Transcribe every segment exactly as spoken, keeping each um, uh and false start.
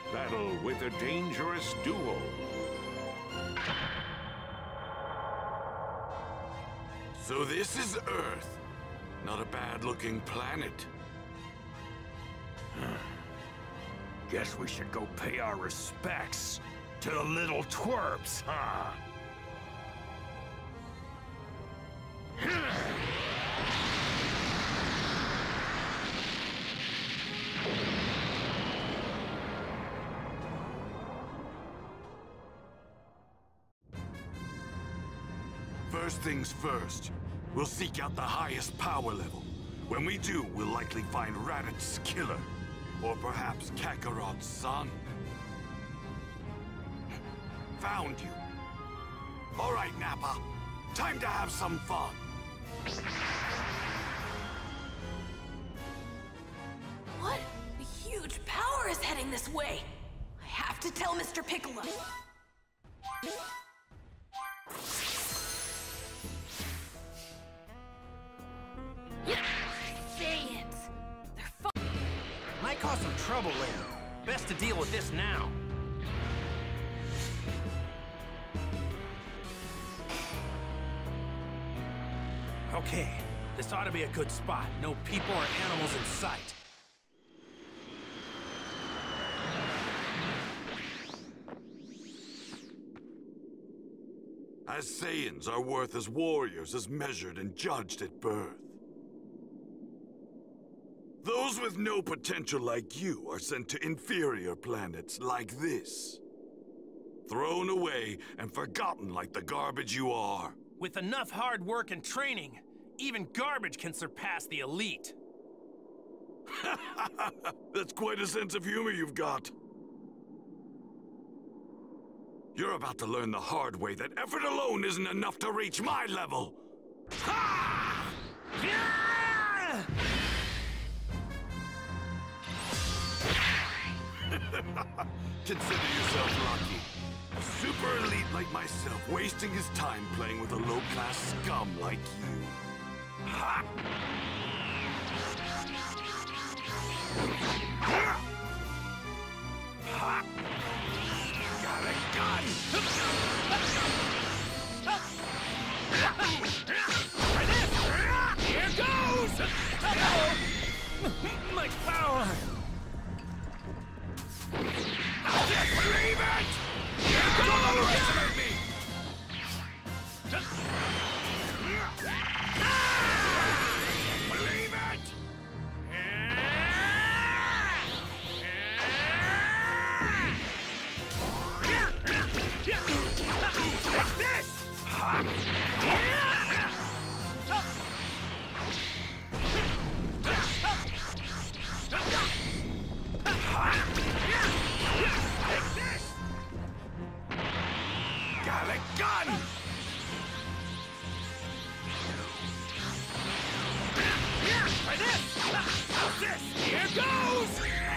Battle with a dangerous duo. So this is Earth. Not a bad-looking planet. Guess we should go pay our respects to the little twerps, huh? First things first, we'll seek out the highest power level. When we do, we'll likely find Raditz' killer. Or perhaps Kakarot's son. Found you. All right, Nappa. Time to have some fun. What? A huge power is heading this way. I have to tell Mister Piccolo. Saiyans. They're fu- Might cause some trouble later. Best to deal with this now. Okay, this ought to be a good spot. No people or animals in sight. As Saiyans, our worth as warriors is measured and judged at birth. Those with no potential like you are sent to inferior planets like this. Thrown away and forgotten like the garbage you are. With enough hard work and training, even garbage can surpass the elite. That's quite a sense of humor you've got. You're about to learn the hard way that effort alone isn't enough to reach my level. Ha! Yeah! Consider yourself lucky. A super elite like myself wasting his time playing with a low-class scum like you. Ha! Ha! Got a gun! Here goes! My power! I can't believe it! Don't underestimate me! Believe it! Take this! Take this! Got a gun! Try this! How's this? Here goes!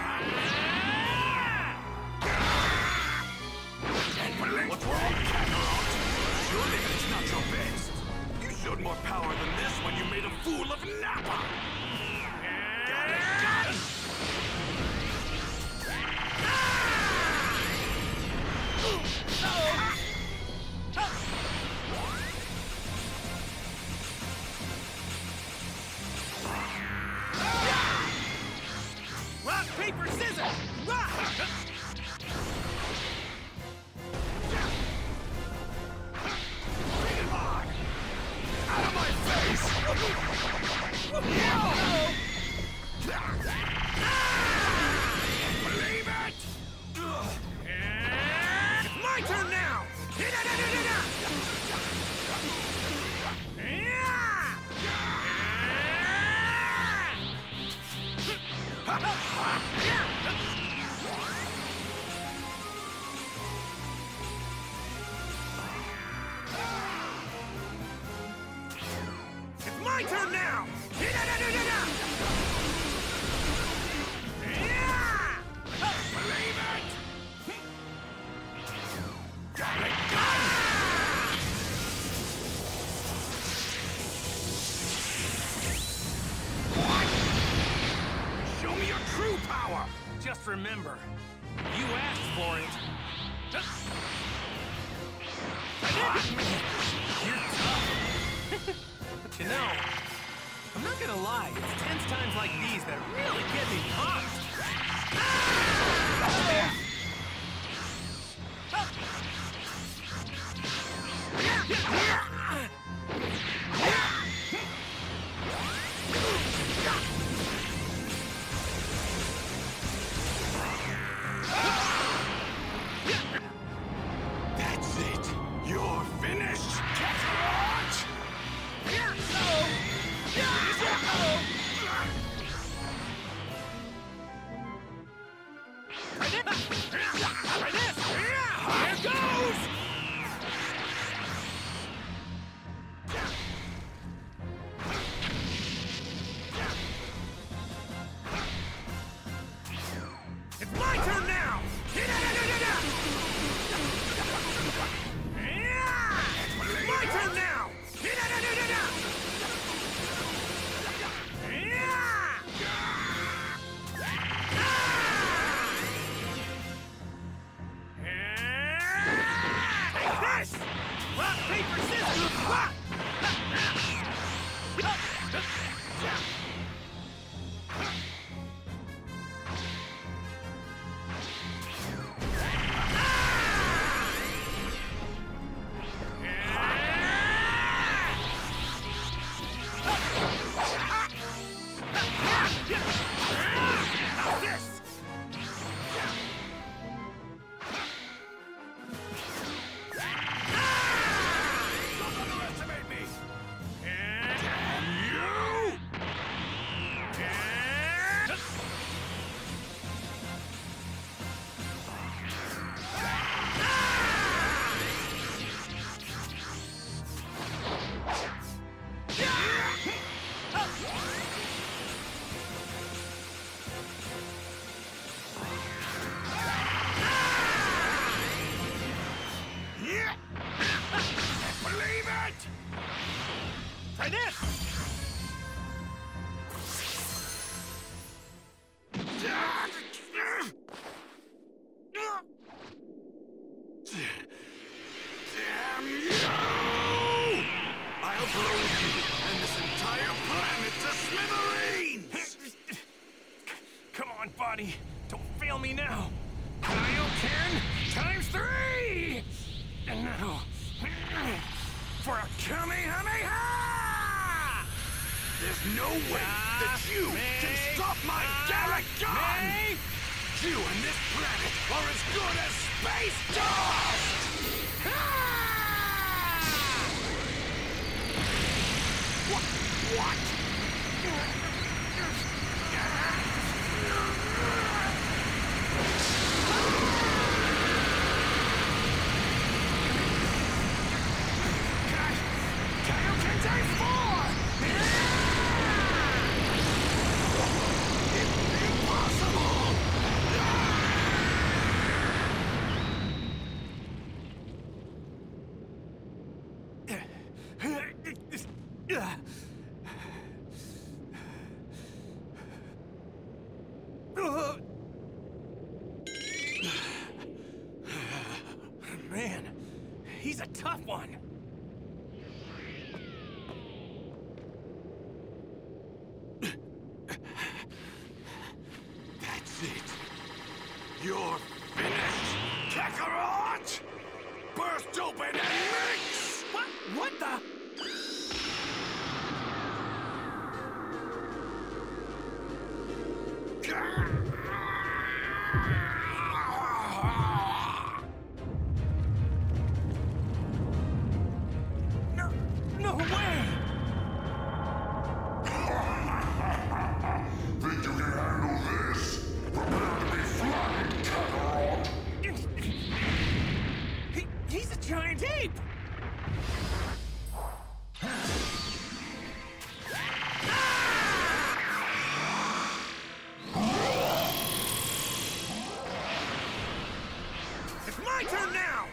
What's wrong, Kakarot? Surely it's not your best. You showed more power than this when you made a fool of Nappa! Got a gun! Rock, paper, scissors! Rock! Bring it on! Out of my face! Believe it! It's my turn now! It's my turn now! Believe it! Got it! Show me your true power! Just remember, You asked for it. You're tough. But you know, I'm not gonna lie, it's tense times like these that really get me pumped. That's it. You're finished, Kakarot! Here goes! It's my turn now! It's my turn now! Take this! Rock, paper, scissors! Rock! Believe it! Try this! Damn you! I'll blow you and this entire planet to smithereens! Come on, buddy. Don't fail me now. Kaioken times three! And now, for a Kamehameha! There's no way that you can stop my Garrett gun! Me? You and this planet are as good as space dust! What? What? Kaioken times four! Impossible! Man, he's a tough one. That's it. You're finished, Kakarot! Burst open and mix! What? What the? No, no way! Think you can handle this? Prepare to be flattened, Kakarot! He, he's a giant ape! It's my turn now!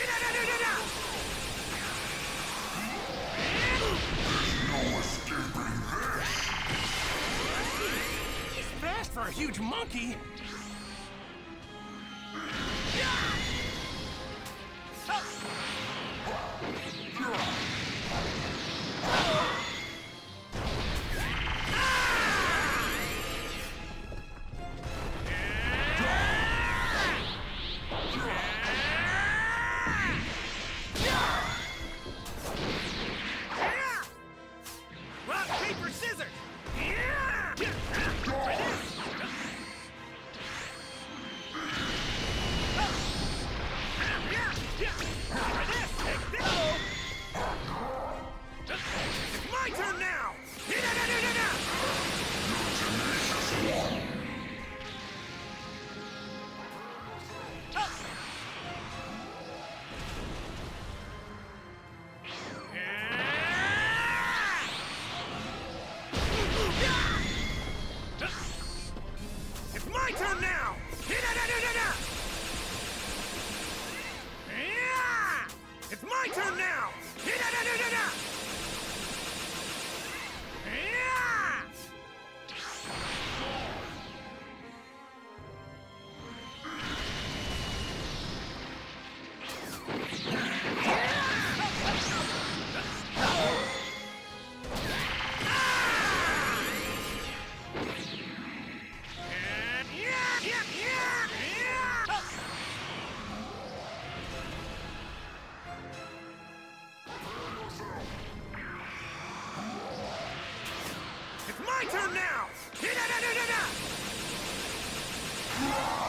No escaping this! He's fast for a huge monkey. my turn now!